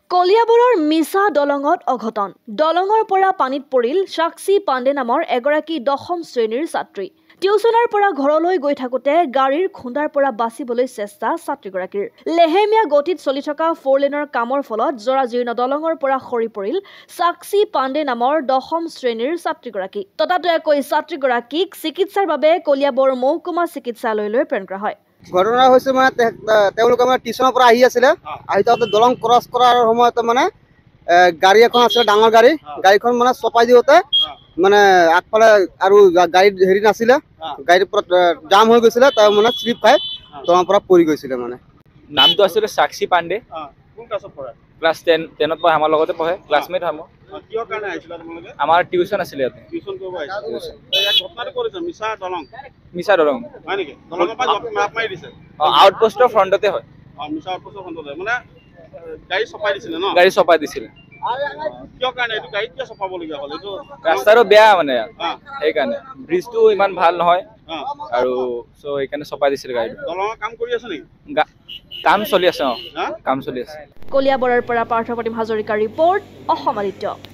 কলিয়াবৰৰ মিছা দলঙত অঘটন দলঙৰ পৰা পানীত পৰিল সাক্ষী পাণ্ডে নামৰ এগৰাকী 10ম শ্ৰেণীৰ ছাত্ৰী টিউচনৰ পৰা ঘৰলৈ গৈ থাকোতে গাড়ীৰ খুন্দাৰ পৰা বাচিবলৈ চেষ্টা ছাত্ৰীগৰাকীৰ লেহেমীয়া গতিত চলি থকা 4 লেনৰ কামৰ ফলত জৰাজীৰ্ণ দলঙৰ পৰা সৰি পৰিল সাক্ষী পাণ্ডে নামৰ 10ম শ্ৰেণীৰ ছাত্ৰীগৰাকী ততাতৈয়াকৈ ছাত্ৰীগৰাকীক চিকিৎসাৰ বাবে কলিয়াবৰ মহকুমা চিকিৎসালয়লৈ প্ৰেৰণ কৰা হয় ঘটনা হৈছে মানে তেওঁলোকে মানে টিউচনৰ পৰা আহি আছিলে আহি যাওঁতে দলং ক্ৰছ কৰাৰ সময়ত মানে গাড়ী এখন আছিলে ডাঙৰ গাড়ীখন মানে চপাই দিওঁতে মানে আগফালে আৰু গাড়ীত হেৰি নাছিলে গাড়ীৰ পৰা জাম হৈ গৈছিলে তাৰ মানে স্লিপ খাই দলঙৰ পৰা পৰি গৈছিলে মানে নামটো আছিল সাক্ষী পাণ্ডে কোন ক্লাছত পঢ়ে ক্লাছ 10ত পঢ়ে আমাৰ লগতে পঢ়ে ক্লাছমেট হয় কিয় কাৰণে আহিছিল তোমালোকে আমাৰ টিউচন আছিল ইয়াতে টিউচন কৰিব আহিছিল এই ঘটনাটো কৰিছে মিছা দলং হয় নেকি দলঙৰ পৰা মাপ মাৰি দিছে আউটপোষ্টৰ ফ্ৰণ্টতে হয় মিছা আউটপোষ্টৰ ফ্ৰণ্টতে মানে গাড়ী চপাই দিছিলে ন গাড়ী চপাই দিছিলে কিয় কাৰণে এইটো গাড়ী কিয় চপাব লগা হ'ল এইটো ৰাস্তাটো বেয়া মানে এই কাৰণে ব্ৰিজটো ইমান ভাল নহয় আৰু সো এইকাৰণে চপাই দিছিলে গাড়ী দলঙৰ কাম কৰি আছে নেকি কাম চলি আছে কাম চলি আছে কলিয়াবৰৰ পৰা পাৰ্থপ্ৰতিম হাজৰিকাৰ ৰিপৰ্ট অসম আদিত্য